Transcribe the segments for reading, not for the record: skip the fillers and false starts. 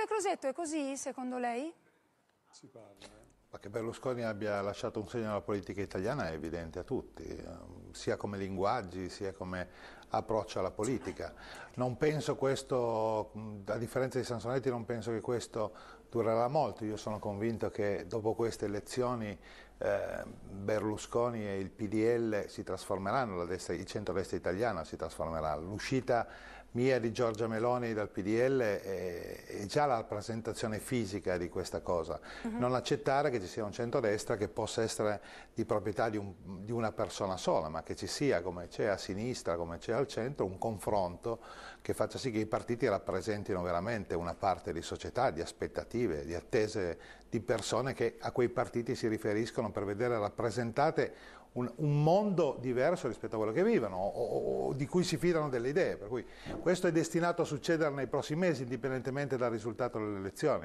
Onorevole Crosetto, è così secondo lei? Si parla. Ma che Berlusconi abbia lasciato un segno alla politica italiana è evidente a tutti, sia come linguaggi, sia come approccio alla politica. Non penso questo, a differenza di Sansonetti, non penso che questo durerà molto. Io sono convinto che dopo queste elezioni Berlusconi e il PDL si trasformeranno, la destra, il centro-destra italiano si trasformerà. L'uscita mia di Giorgia Meloni dal PDL è già la rappresentazione fisica di questa cosa. Non accettare che ci sia un centrodestra che possa essere di proprietà di una persona sola, ma che ci sia, come c'è a sinistra, come c'è al centro, un confronto che faccia sì che i partiti rappresentino veramente una parte di società, di aspettative, di attese di persone che a quei partiti si riferiscono per vedere rappresentate un mondo diverso rispetto a quello che vivono o di cui si fidano delle idee. Per cui questo è destinato a succedere nei prossimi mesi, indipendentemente dal risultato delle elezioni.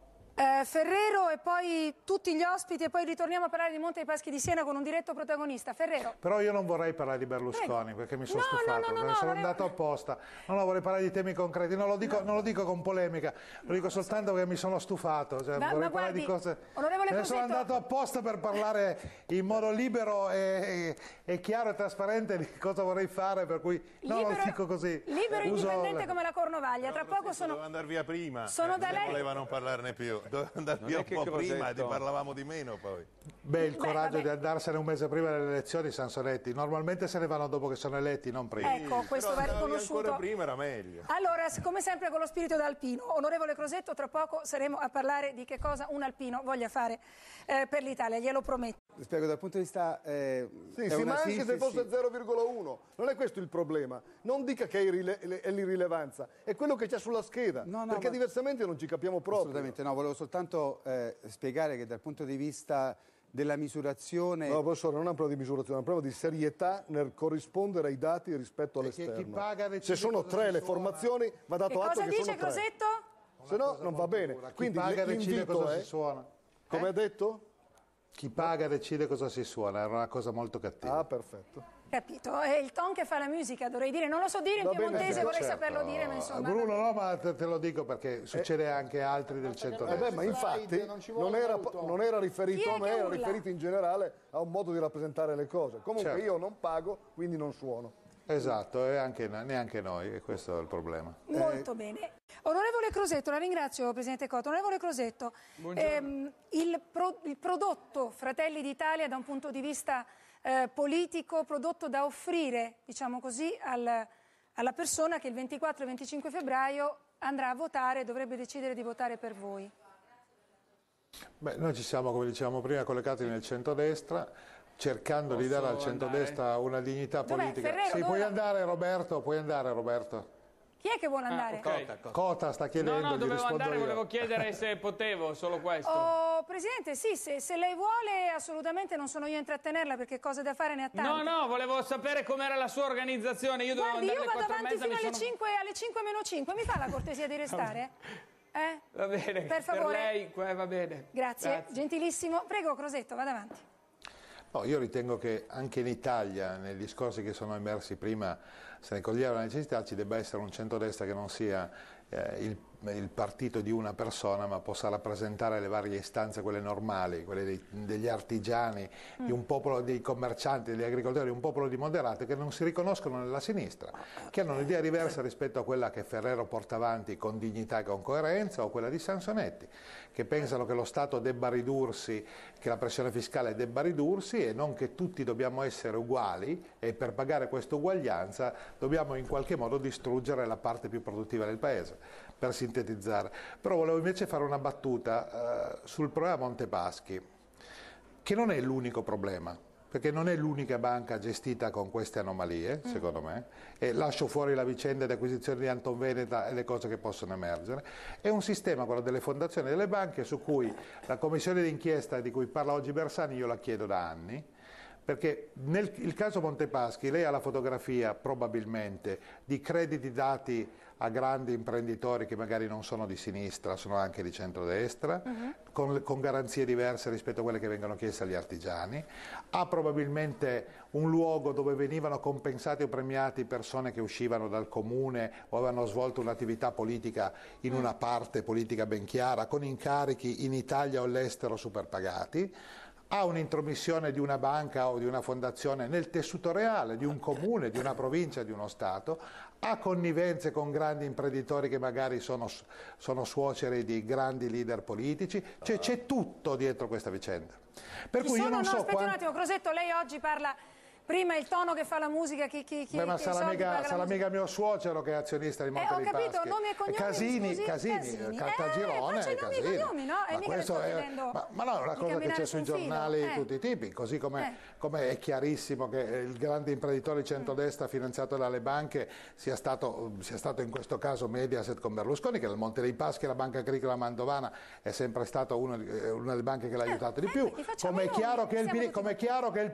Ferrero e poi tutti gli ospiti e poi ritorniamo a parlare di Monte dei Paschi di Siena con un diretto protagonista. Ferrero. Però io non vorrei parlare di Berlusconi perché mi sono stufato, me ne sono andato apposta. No, vorrei parlare di temi concreti, non lo dico con polemica, lo dico soltanto perché mi sono stufato. Cioè, vorrei parlare di cose. Me ne sono andato apposta per parlare in modo libero e chiaro e trasparente di cosa vorrei fare, per cui non lo dico così. Libero e indipendente come la Cornovaglia. Tra poco doveva andare via prima, sono da lei. voleva non parlarne più. Doveva andare via un po' prima e ti parlavamo di meno poi. Beh, il coraggio di andarsene un mese prima delle elezioni, Sansonetti. Normalmente se ne vanno dopo che sono eletti, non prima. Ecco, questo va riconosciuto. Ancora prima era meglio. Allora, come sempre con lo spirito da alpino, onorevole Crosetto, tra poco saremo a parlare di che cosa un alpino voglia fare per l'Italia, glielo prometto. Spiego, dal punto di vista sì, ma anche se fosse 0,1, non è questo il problema. Non dica che è l'irrilevanza, è quello che c'è sulla scheda, perché diversamente non ci capiamo proprio. Assolutamente no, volevo soltanto spiegare che dal punto di vista della misurazione... No, professore, non è un problema di misurazione, è un problema di serietà nel corrispondere ai dati rispetto all'esterno. Se sono tre le formazioni, va dato atto che sono tre. Cosa dice Crosetto? Se no, non va bene. Quindi l'invito è... Come ha detto? Chi paga decide cosa si suona, era una cosa molto cattiva. Ah, perfetto. Capito, è il ton che fa la musica, dovrei dire, non lo so dire in piemontese, vorrei saperlo dire, ma insomma... Bruno, no, ma te lo dico perché succede anche a altri del centro-destra. Ma infatti non era riferito a me, era riferito in generale a un modo di rappresentare le cose. Comunque io non pago, quindi non suono. Esatto, e neanche noi, e questo è il problema. Molto bene. Onorevole Crosetto, la ringrazio Presidente Cotto. Onorevole Crosetto, il prodotto Fratelli d'Italia da un punto di vista politico, prodotto da offrire, diciamo così, alla persona che il 24 e 25 febbraio andrà a votare e dovrebbe decidere di votare per voi. Beh, noi ci siamo, come dicevamo prima, collegati nel centrodestra, cercando di dare al centrodestra una dignità politica. Ferrero, sì, puoi andare Roberto. Chi è che vuole andare? Cota sta chiedendo. No, dovevo andare, volevo chiedere se potevo, solo questo. Oh, Presidente, sì, se lei vuole, assolutamente non sono io a intrattenerla perché cose da fare ne ha tante. No, volevo sapere com'era la sua organizzazione. Io dovevo andare io vado alle 4:30, avanti fino alle 5 meno 5, mi fa la cortesia di restare? Va bene, per favore. Per lei va bene. Grazie, gentilissimo. Prego, Crosetto, vada avanti. No, io ritengo che anche in Italia, nei discorsi che sono emersi prima, se ne coglieva la necessità, ci debba essere un centrodestra che non sia il partito di una persona, ma possa rappresentare le varie istanze, quelle normali, quelle degli artigiani, di un popolo, dei commercianti, degli agricoltori, di un popolo di moderati che non si riconoscono nella sinistra, che hanno un'idea diversa rispetto a quella che Ferrero porta avanti con dignità e con coerenza, o quella di Sansonetti, che pensano che lo Stato debba ridursi, che la pressione fiscale debba ridursi e non che tutti dobbiamo essere uguali e per pagare questa uguaglianza dobbiamo in qualche modo distruggere la parte più produttiva del Paese, per sintetizzare. Però volevo invece fare una battuta sul problema Montepaschi, che non è l'unico problema, perché non è l'unica banca gestita con queste anomalie, secondo me, e lascio fuori la vicenda di acquisizione di Antonveneta e le cose che possono emergere. È un sistema, quello delle fondazioni e delle banche, su cui la commissione d'inchiesta di cui parla oggi Bersani io la chiedo da anni, perché nel caso Montepaschi lei ha la fotografia probabilmente di crediti dati a grandi imprenditori che magari non sono di sinistra, sono anche di centrodestra, con garanzie diverse rispetto a quelle che vengono chieste agli artigiani, ha probabilmente un luogo dove venivano compensati o premiati persone che uscivano dal comune o avevano svolto un'attività politica in una parte politica ben chiara, con incarichi in Italia o all'estero superpagati, ha un'intromissione di una banca o di una fondazione nel tessuto reale di un comune, di una provincia, di uno Stato, ha connivenze con grandi imprenditori che magari sono suoceri di grandi leader politici, cioè c'è tutto dietro questa vicenda. Per cui io non so aspetti un attimo, Crosetto, lei oggi parla... Prima il tono che fa la musica, ma sarà mica mio suocero che è azionista di Monte dei Paschi. Ho capito, nomi e cognomi, Casini, Caltagirone, faccia i nomi e cognomi, no? Ma questo no, è una cosa che c'è sui giornali di tutti i tipi, così come è chiarissimo che il grande imprenditore di centrodestra finanziato dalle banche sia stato in questo caso Mediaset con Berlusconi, che nel Monte dei Paschi la Banca Agricola Mandovana è sempre stata una delle banche che l'ha aiutato di più. Come è chiaro che il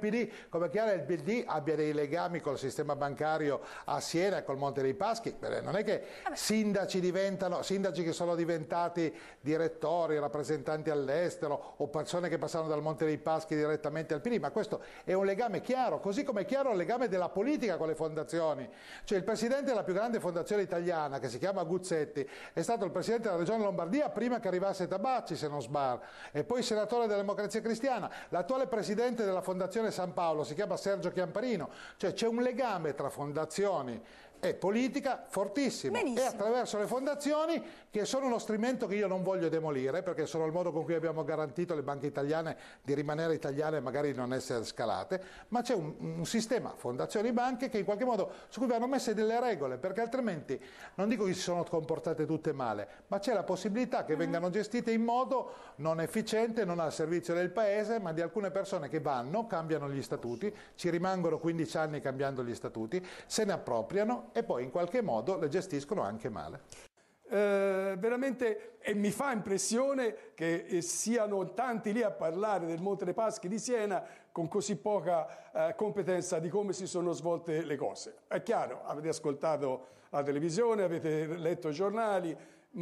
PD abbia dei legami col sistema bancario a Siena e col Monte dei Paschi, non è che sindaci che sono diventati direttori, rappresentanti all'estero o persone che passano dal Monte dei Paschi direttamente al PD, ma questo è un legame chiaro, così come è chiaro il legame della politica con le fondazioni. Cioè il presidente della più grande fondazione italiana, che si chiama Guzzetti, è stato il presidente della regione Lombardia prima che arrivasse Tabacci, se non sbaglio, e poi senatore della Democrazia Cristiana. L'attuale presidente della Fondazione San Paolo si chiama Sergio Chiamparino, cioè c'è un legame tra fondazioni e politica fortissimo. Benissimo. E attraverso le fondazioni, che sono uno strumento che io non voglio demolire, perché sono il modo con cui abbiamo garantito alle banche italiane di rimanere italiane e magari non essere scalate, ma c'è un sistema fondazioni banche che in qualche modo su cui vanno messe delle regole, perché altrimenti non dico che si sono comportate tutte male, ma c'è la possibilità che vengano gestite in modo non efficiente, non al servizio del paese, ma di alcune persone che vanno, cambiano gli statuti, ci rimangono 15 anni cambiando gli statuti, se ne appropriano e poi in qualche modo le gestiscono anche male. Veramente mi fa impressione che siano tanti lì a parlare del Monte dei Paschi di Siena con così poca competenza di come si sono svolte le cose. È chiaro, avete ascoltato la televisione, avete letto i giornali,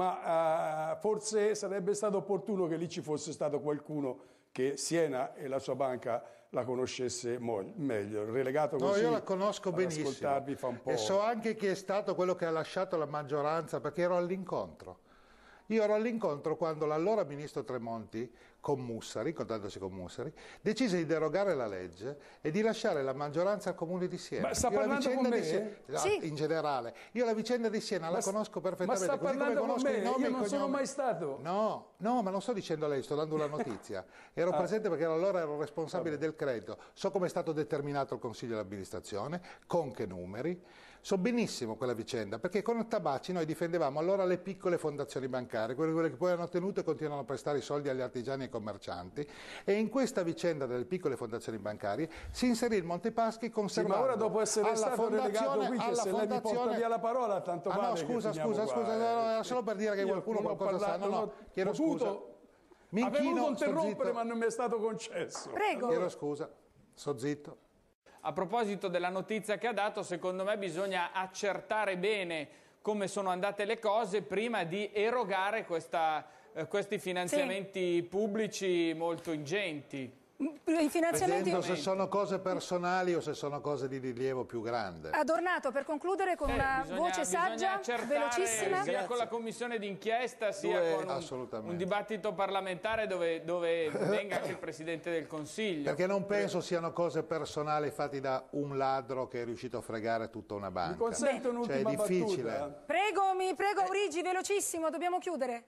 ma forse sarebbe stato opportuno che lì ci fosse stato qualcuno che Siena e la sua banca la conoscesse meglio, relegato così. No, io la conosco benissimo fa un po'. E so anche chi è stato quello che ha lasciato la maggioranza, perché ero all'incontro. Io ero all'incontro quando l'allora ministro Tremonti, incontrandosi con Mussari, decise di derogare la legge e di lasciare la maggioranza al Comune di Siena. Ma sta parlando con me? Sì. In generale. Io la vicenda di Siena la conosco perfettamente. Ma sta parlando con me? Io non sono mai stato. No, ma non sto dicendo a lei, sto dando una notizia. Ero presente perché allora ero responsabile del credito. So come è stato determinato il Consiglio di amministrazione, con che numeri. So benissimo quella vicenda, perché con Tabacci noi difendevamo allora le piccole fondazioni bancarie, quelle che poi hanno tenuto e continuano a prestare i soldi agli artigiani e ai commercianti, e in questa vicenda delle piccole fondazioni bancarie si inserì il Monte Paschi conservando ma ora dopo essere stato relegato qui, che se lei mi porta via la parola, tanto vale. No, scusa, era solo per dire che qualcuno qualcosa sa. No, chiedo scusa. Avevo voluto interrompere, ma non mi è stato concesso. Prego. Chiedo scusa, sto zitto. A proposito della notizia che ha dato, secondo me bisogna accertare bene come sono andate le cose prima di erogare questi finanziamenti pubblici molto ingenti. I finanziamenti... Vedendo se sono cose personali o se sono cose di rilievo più grande. Adornato, per concludere con una voce saggia, velocissima. Sia con la commissione d'inchiesta sia con un dibattito parlamentare dove venga anche il Presidente del Consiglio. Perché non penso siano cose personali fatte da un ladro che è riuscito a fregare tutta una banca. Mi consente un'ultima è difficile. battuta? Mi prego Aurigi, velocissimo, dobbiamo chiudere.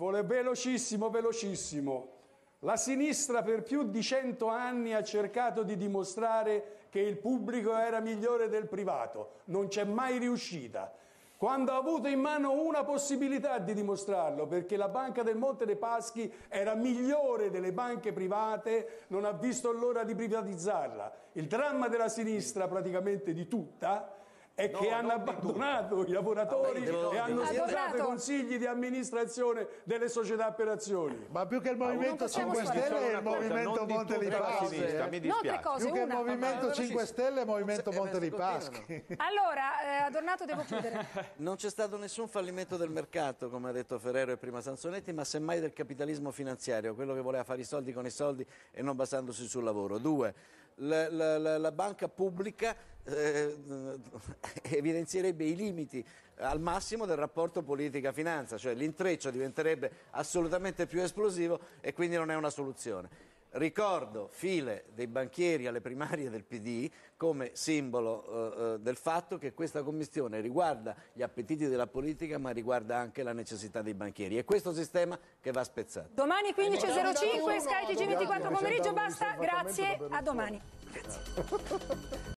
Velocissimo. La sinistra per più di 100 anni ha cercato di dimostrare che il pubblico era migliore del privato, non c'è mai riuscita. Quando ha avuto in mano una possibilità di dimostrarlo, perché la banca del Monte dei Paschi era migliore delle banche private, non ha visto l'ora di privatizzarla. Il dramma della sinistra, praticamente di tutta, è che hanno abbandonato i lavoratori e hanno sposato i consigli di amministrazione delle società per azioni. Ma più che il Movimento 5 Stelle è il Movimento Monte dei Paschi. Mi dispiace. Più che il Movimento 5 Stelle è il Movimento Monte dei Paschi. Allora, Adornato, devo chiudere. Non c'è stato nessun fallimento del mercato, come ha detto Ferrero e prima Sansonetti, ma semmai del capitalismo finanziario, quello che voleva fare i soldi con i soldi e non basandosi sul lavoro. 2. La banca pubblica evidenzierebbe i limiti al massimo del rapporto politica-finanza, cioè l'intreccio diventerebbe assolutamente più esplosivo e quindi non è una soluzione. Ricordo file dei banchieri alle primarie del PD come simbolo del fatto che questa commissione riguarda gli appetiti della politica ma riguarda anche la necessità dei banchieri. È questo sistema che va spezzato. Domani 15.05, Sky TG24 pomeriggio, basta, grazie, a domani.